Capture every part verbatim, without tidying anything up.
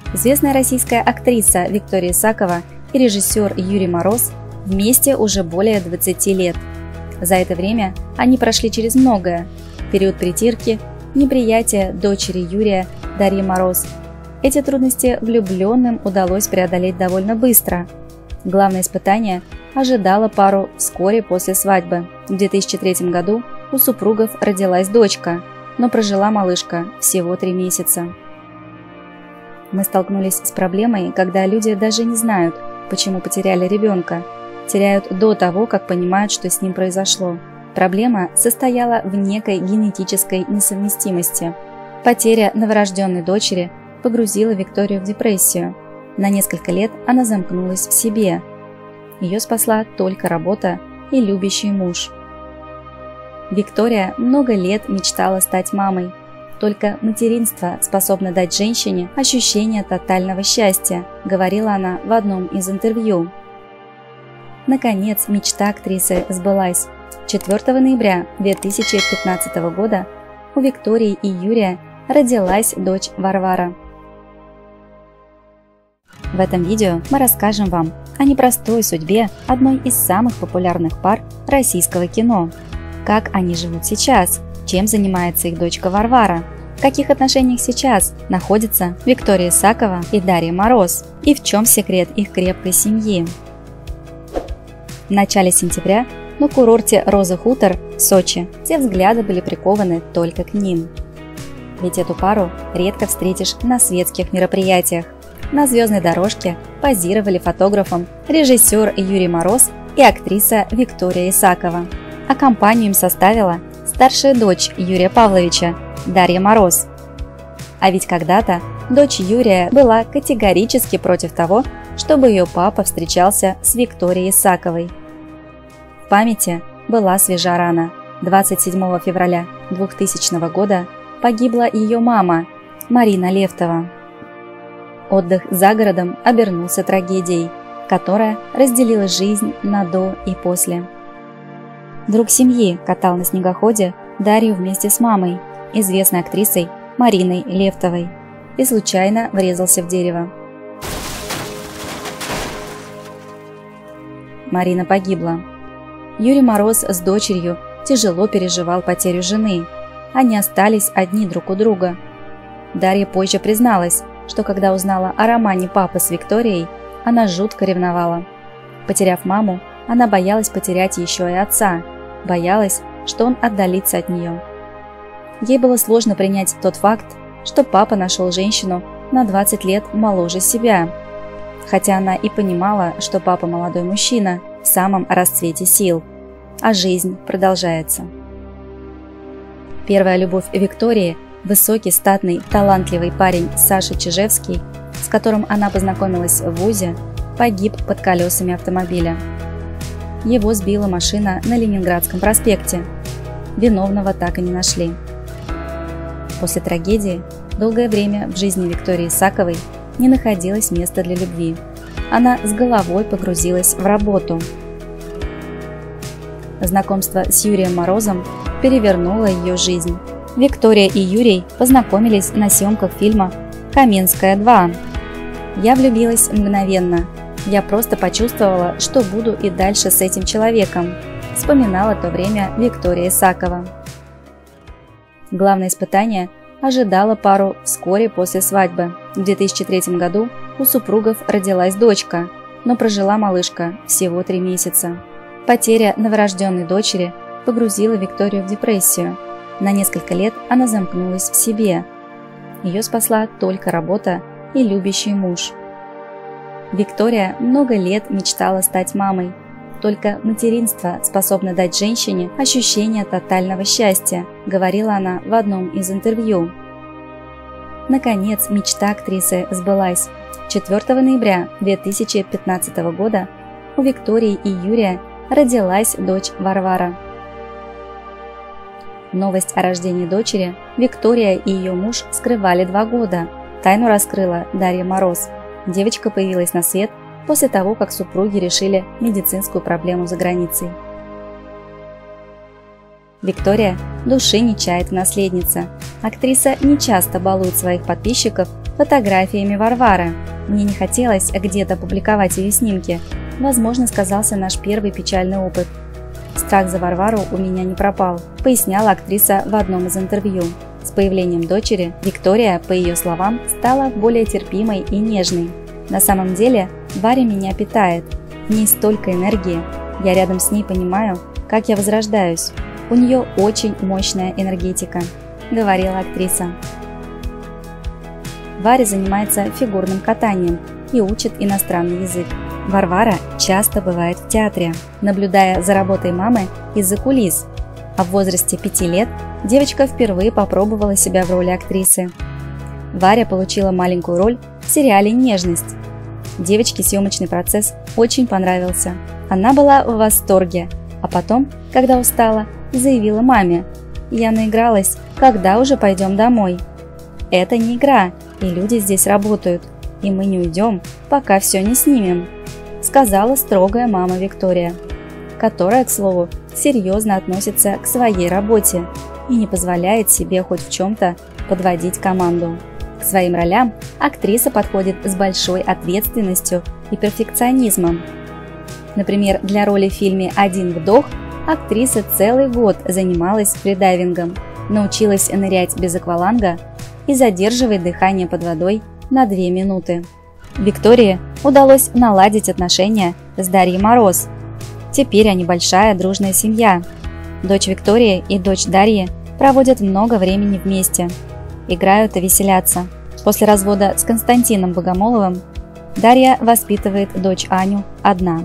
Известная российская актриса Виктория Исакова и режиссер Юрий Мороз вместе уже более двадцати лет. За это время они прошли через многое – период притирки, неприятие дочери Юрия Дарьи Мороз. Эти трудности влюбленным удалось преодолеть довольно быстро. Главное испытание ожидало пару вскоре после свадьбы. В две тысячи третьем году у супругов родилась дочка, но прожила малышка всего три месяца. Мы столкнулись с проблемой, когда люди даже не знают, почему потеряли ребенка. Теряют до того, как понимают, что с ним произошло. Проблема состояла в некой генетической несовместимости. Потеря новорожденной дочери погрузила Викторию в депрессию. На несколько лет она замкнулась в себе. Ее спасла только работа и любящий муж. Виктория много лет мечтала стать мамой. Только материнство способно дать женщине ощущение тотального счастья, говорила она в одном из интервью. Наконец, мечта актрисы сбылась. четвёртого ноября две тысячи пятнадцатого года у Виктории и Юрия родилась дочь Варвара. В этом видео мы расскажем вам о непростой судьбе одной из самых популярных пар российского кино. Как они живут сейчас, чем занимается их дочка Варвара, в каких отношениях сейчас находятся Виктория Исакова и Дарья Мороз, и в чем секрет их крепкой семьи. В начале сентября на курорте Роза Хутор в Сочи все взгляды были прикованы только к ним. Ведь эту пару редко встретишь на светских мероприятиях. На звездной дорожке позировали фотографом режиссер Юрий Мороз и актриса Виктория Исакова. А компанию им составила старшая дочь Юрия Павловича, Дарья Мороз. А ведь когда-то дочь Юрия была категорически против того, чтобы ее папа встречался с Викторией Исаковой. В памяти была свежа рана. двадцать седьмого февраля двухтысячного года погибла ее мама, Марина Левтова. Отдых за городом обернулся трагедией, которая разделила жизнь на до и после. Друг семьи катал на снегоходе Дарью вместе с мамой, известной актрисой Мариной Левтовой, и случайно врезался в дерево. Марина погибла. Юрий Мороз с дочерью тяжело переживал потерю жены. Они остались одни друг у друга. Дарья позже призналась, что когда узнала о романе папы с Викторией, она жутко ревновала. Потеряв маму, она боялась потерять еще и отца, боялась, что он отдалится от нее. Ей было сложно принять тот факт, что папа нашел женщину на двадцать лет моложе себя, хотя она и понимала, что папа молодой мужчина в самом расцвете сил, а жизнь продолжается. Первая любовь Виктории – высокий, статный, талантливый парень Саша Чижевский, с которым она познакомилась в вузе, погиб под колесами автомобиля. Его сбила машина на Ленинградском проспекте. Виновного так и не нашли. После трагедии долгое время в жизни Виктории Исаковой не находилось места для любви. Она с головой погрузилась в работу. Знакомство с Юрием Морозом перевернуло ее жизнь. Виктория и Юрий познакомились на съемках фильма «Каменская два». Я влюбилась мгновенно. Я просто почувствовала, что буду и дальше с этим человеком, вспоминала то время Виктория Исакова. Главное испытание ожидало пару вскоре после свадьбы. В две тысячи третьем году у супругов родилась дочка, но прожила малышка всего три месяца. Потеря новорожденной дочери погрузила Викторию в депрессию. На несколько лет она замкнулась в себе. Ее спасла только работа и любящий муж. Виктория много лет мечтала стать мамой. Только материнство способно дать женщине ощущение тотального счастья, говорила она в одном из интервью. Наконец, мечта актрисы сбылась. четвёртого ноября две тысячи пятнадцатого года у Виктории и Юрия родилась дочь Варвара. Новость о рождении дочери Виктория и ее муж скрывали два года. Тайну раскрыла Дарья Мороз. Девочка появилась на свет после того, как супруги решили медицинскую проблему за границей. Виктория души не чает в наследнице. Актриса не часто балует своих подписчиков фотографиями Варвары. Мне не хотелось где-то публиковать ее снимки. Возможно, сказался наш первый печальный опыт. Страх за Варвару у меня не пропал, поясняла актриса в одном из интервью. С появлением дочери Виктория, по ее словам, стала более терпимой и нежной. На самом деле, Варя меня питает. В ней столько энергии. Я рядом с ней понимаю, как я возрождаюсь. У нее очень мощная энергетика, говорила актриса. Варя занимается фигурным катанием и учит иностранный язык. Варвара часто бывает в театре, наблюдая за работой мамы из-за кулис, а в возрасте пяти лет девочка впервые попробовала себя в роли актрисы. Варя получила маленькую роль в сериале «Нежность». Девочке съемочный процесс очень понравился. Она была в восторге, а потом, когда устала, заявила маме: «Я наигралась, когда уже пойдем домой?» Это не игра, и люди здесь работают, и мы не уйдем, пока все не снимем, сказала строгая мама Виктория, которая, к слову, серьезно относится к своей работе и не позволяет себе хоть в чем-то подводить команду. К своим ролям актриса подходит с большой ответственностью и перфекционизмом. Например, для роли в фильме «Один вдох» актриса целый год занималась фридайвингом, научилась нырять без акваланга и задерживать дыхание под водой на две минуты. Виктории удалось наладить отношения с Дарьей Мороз. Теперь они большая дружная семья. Дочь Виктории и дочь Дарьи проводят много времени вместе, играют и веселятся. После развода с Константином Богомоловым Дарья воспитывает дочь Аню одна.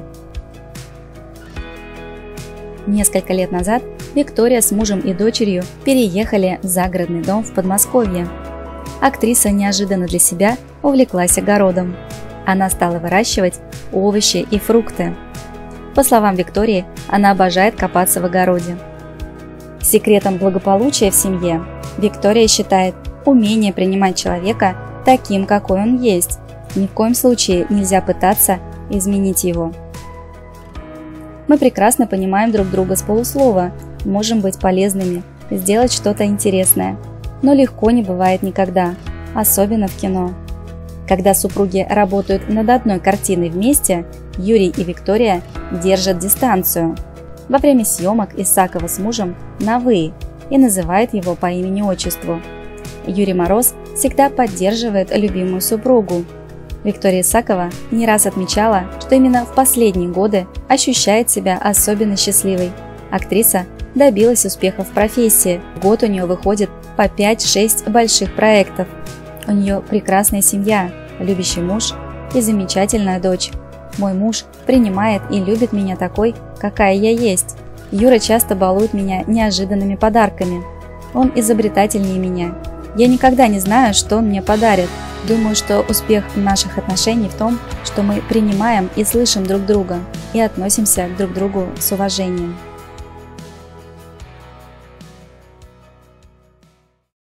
Несколько лет назад Виктория с мужем и дочерью переехали в загородный дом в Подмосковье. Актриса неожиданно для себя увлеклась огородом. Она стала выращивать овощи и фрукты. По словам Виктории, она обожает копаться в огороде. Секретом благополучия в семье Виктория считает умение принимать человека таким, какой он есть. Ни в коем случае нельзя пытаться изменить его. Мы прекрасно понимаем друг друга с полуслова, можем быть полезными, сделать что-то интересное. Но легко не бывает никогда, особенно в кино. Когда супруги работают над одной картиной вместе, Юрий и Виктория держат дистанцию. Во время съемок Исакова с мужем на «вы» и называет его по имени-отчеству. Юрий Мороз всегда поддерживает любимую супругу. Виктория Исакова не раз отмечала, что именно в последние годы ощущает себя особенно счастливой. Актриса добилась успеха в профессии. В год у нее выходит по пять-шесть больших проектов. У нее прекрасная семья, любящий муж и замечательная дочь. Мой муж принимает и любит меня такой, какая я есть. Юра часто балует меня неожиданными подарками. Он изобретательнее меня. Я никогда не знаю, что он мне подарит. Думаю, что успех наших отношений в том, что мы принимаем и слышим друг друга и относимся друг к другу с уважением.